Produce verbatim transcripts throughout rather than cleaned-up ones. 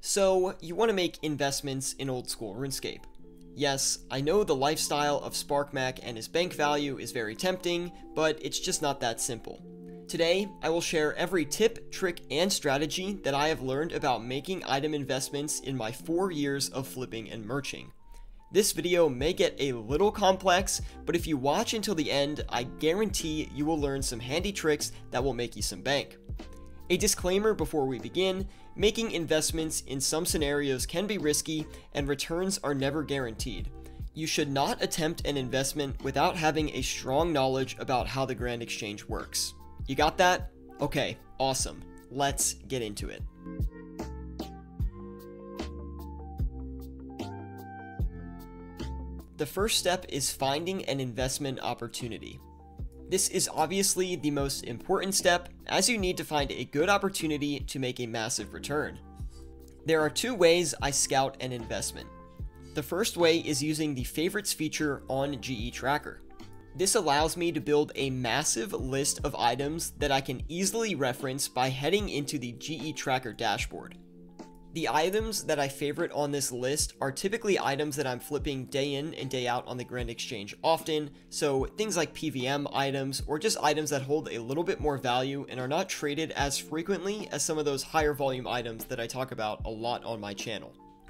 So, you want to make investments in old school RuneScape. Yes, I know the lifestyle of SparkMac and his bank value is very tempting, but it's just not that simple. Today, I will share every tip, trick, and strategy that I have learned about making item investments in my four years of flipping and merching. This video may get a little complex, but if you watch until the end, I guarantee you will learn some handy tricks that will make you some bank. A disclaimer before we begin: making investments in some scenarios can be risky and returns are never guaranteed. You should not attempt an investment without having a strong knowledge about how the Grand Exchange works. You got that? Okay, awesome. Let's get into it. The first step is finding an investment opportunity. This is obviously the most important step, as you need to find a good opportunity to make a massive return. There are two ways I scout an investment. The first way is using the favorites feature on G E Tracker. This allows me to build a massive list of items that I can easily reference by heading into the G E Tracker dashboard. The items that I favorite on this list are typically items that I'm flipping day in and day out on the Grand Exchange often, so things like P V M items or just items that hold a little bit more value and are not traded as frequently as some of those higher volume items that I talk about a lot on my channel.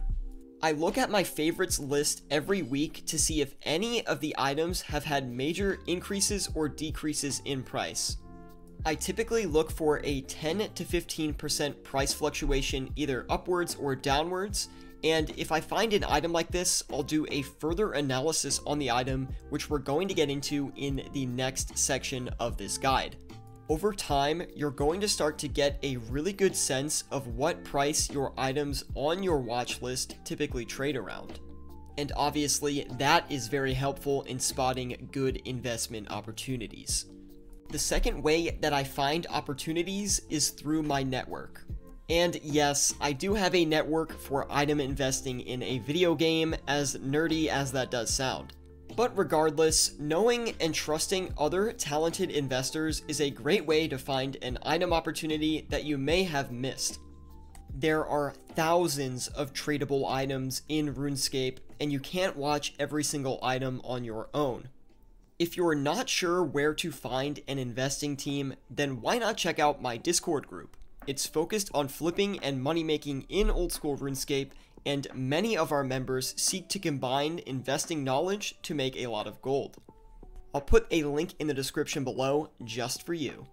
I look at my favorites list every week to see if any of the items have had major increases or decreases in price. I typically look for a ten to fifteen percent price fluctuation either upwards or downwards, and if I find an item like this, I'll do a further analysis on the item, which we're going to get into in the next section of this guide. Over time, you're going to start to get a really good sense of what price your items on your watch list typically trade around. And obviously, that is very helpful in spotting good investment opportunities. The second way that I find opportunities is through my network. And yes, I do have a network for item investing in a video game, as nerdy as that does sound. But regardless, knowing and trusting other talented investors is a great way to find an item opportunity that you may have missed. There are thousands of tradable items in RuneScape, and you can't watch every single item on your own. If you're not sure where to find an investing team, then why not check out my Discord group? It's focused on flipping and money making in old school RuneScape, and many of our members seek to combine investing knowledge to make a lot of gold. I'll put a link in the description below just for you.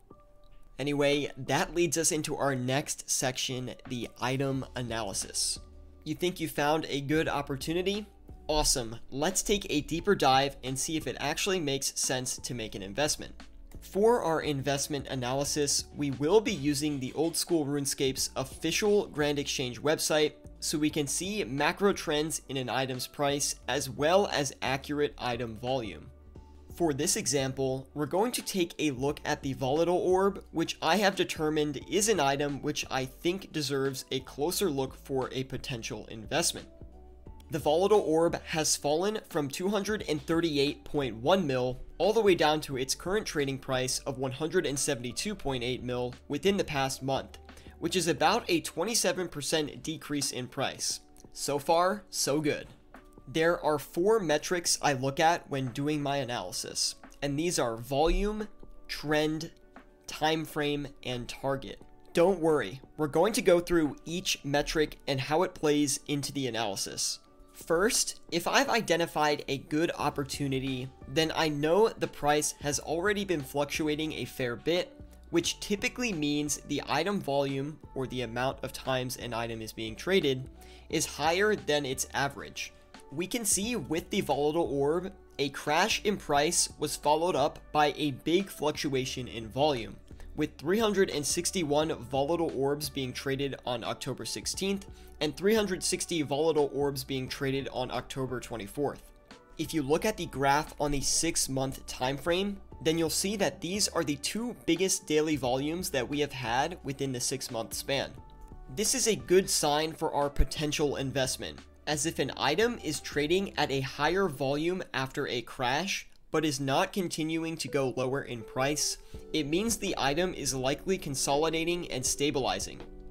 Anyway, that leads us into our next section, the item analysis. You think you found a good opportunity? Awesome, let's take a deeper dive and see if it actually makes sense to make an investment. For our investment analysis, we will be using the Old School RuneScape's official Grand Exchange website, so we can see macro trends in an item's price as well as accurate item volume. For this example, we're going to take a look at the Volatile Orb, which I have determined is an item which I think deserves a closer look for a potential investment. The Volatile Orb has fallen from two hundred thirty-eight point one mil all the way down to its current trading price of one hundred seventy-two point eight mil within the past month, which is about a twenty-seven percent decrease in price. So far, so good. There are four metrics I look at when doing my analysis, and these are volume, trend, time frame, and target. Don't worry, we're going to go through each metric and how it plays into the analysis. First, if I've identified a good opportunity, then I know the price has already been fluctuating a fair bit, which typically means the item volume, or the amount of times an item is being traded, is higher than its average. We can see with the Volatile Orb, a crash in price was followed up by a big fluctuation in volume, with three hundred sixty-one Volatile Orbs being traded on October sixteenth, and three hundred sixty Volatile Orbs being traded on October twenty-fourth. If you look at the graph on the six month time frame, then you'll see that these are the two biggest daily volumes that we have had within the six month span. This is a good sign for our potential investment, as if an item is trading at a higher volume after a crash, but is not continuing to go lower in price, it means the item is likely consolidating and stabilizing.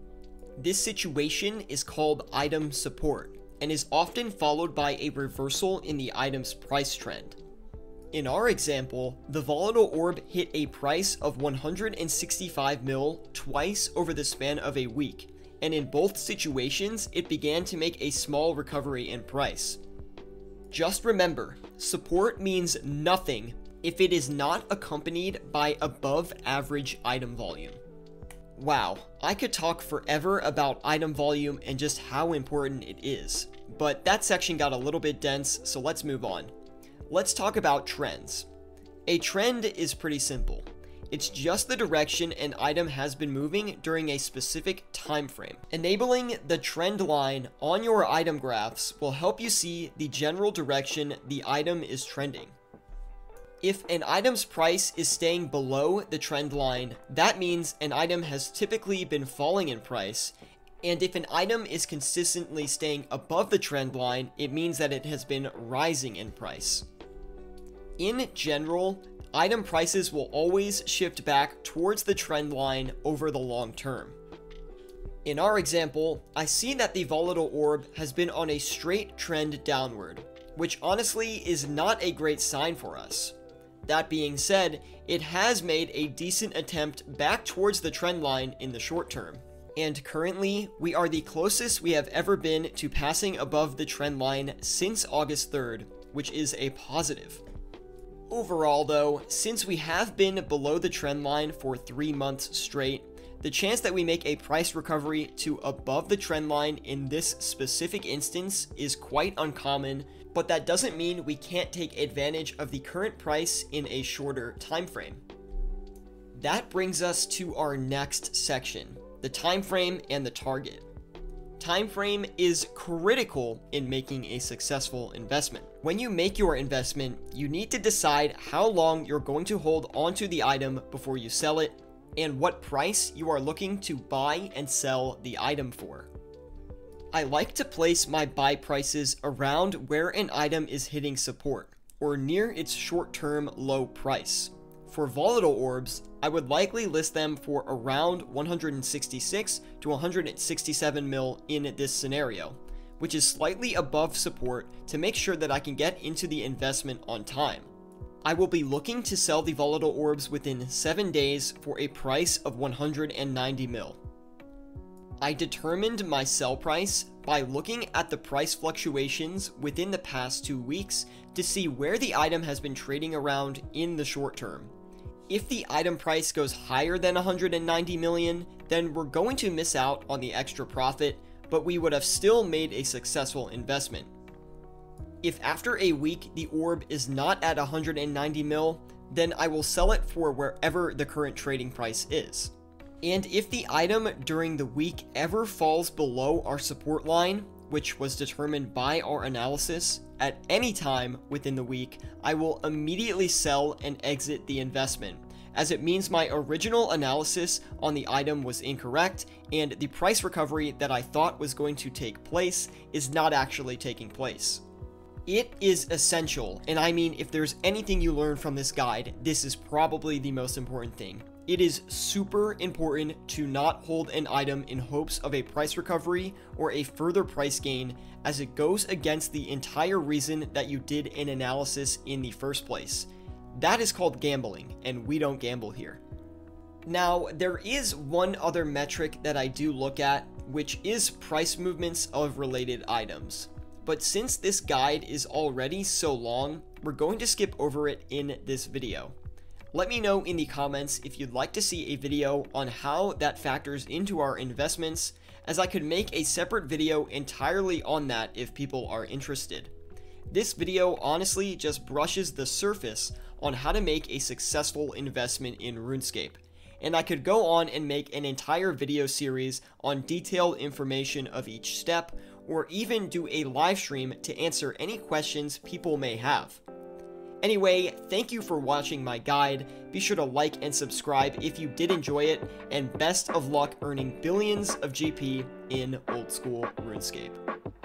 This situation is called item support and is often followed by a reversal in the item's price trend. In our example, the volatile orb hit a price of one hundred sixty-five mil twice over the span of a week, and in both situations, it began to make a small recovery in price. Just remember, support means nothing if it is not accompanied by above average item volume. Wow, I could talk forever about item volume and just how important it is, but that section got a little bit dense, so let's move on. Let's talk about trends. A trend is pretty simple. It's just the direction an item has been moving during a specific time frame. Enabling the trend line on your item graphs will help you see the general direction the item is trending. If an item's price is staying below the trend line, that means an item has typically been falling in price, and if an item is consistently staying above the trend line, it means that it has been rising in price. In general, item prices will always shift back towards the trend line over the long term. In our example, I see that the volatile orb has been on a straight trend downward, which honestly is not a great sign for us. That being said, it has made a decent attempt back towards the trend line in the short term. And currently, we are the closest we have ever been to passing above the trend line since August third, which is a positive. Overall though, since we have been below the trend line for three months straight, the chance that we make a price recovery to above the trend line in this specific instance is quite uncommon, but that doesn't mean we can't take advantage of the current price in a shorter time frame. That brings us to our next section, the time frame and the target. Time frame is critical in making a successful investment. When you make your investment, you need to decide how long you're going to hold onto the item before you sell it, and what price you are looking to buy and sell the item for. I like to place my buy prices around where an item is hitting support, or near its short-term low price. For volatile orbs, I would likely list them for around one hundred sixty-six to one hundred sixty-seven mil in this scenario, which is slightly above support to make sure that I can get into the investment on time. I will be looking to sell the volatile orbs within seven days for a price of one hundred ninety mil. I determined my sell price by looking at the price fluctuations within the past two weeks to see where the item has been trading around in the short term. If the item price goes higher than one hundred ninety million, then we're going to miss out on the extra profit, but we would have still made a successful investment. If after a week the orb is not at one hundred ninety mil, then I will sell it for wherever the current trading price is. And if the item during the week ever falls below our support line, which was determined by our analysis, at any time within the week, I will immediately sell and exit the investment, as it means my original analysis on the item was incorrect, and the price recovery that I thought was going to take place is not actually taking place. It is essential, and I mean if there's anything you learn from this guide, this is probably the most important thing. It is super important to not hold an item in hopes of a price recovery or a further price gain, as it goes against the entire reason that you did an analysis in the first place. That is called gambling, and we don't gamble here. Now, there is one other metric that I do look at, which is price movements of related items. But since this guide is already so long, we're going to skip over it in this video. Let me know in the comments if you'd like to see a video on how that factors into our investments, as I could make a separate video entirely on that if people are interested. This video honestly just brushes the surface on how to make a successful investment in RuneScape, and I could go on and make an entire video series on detailed information of each step, or even do a live stream to answer any questions people may have. Anyway, thank you for watching my guide. Be sure to like and subscribe if you did enjoy it, and best of luck earning billions of G P in old school RuneScape.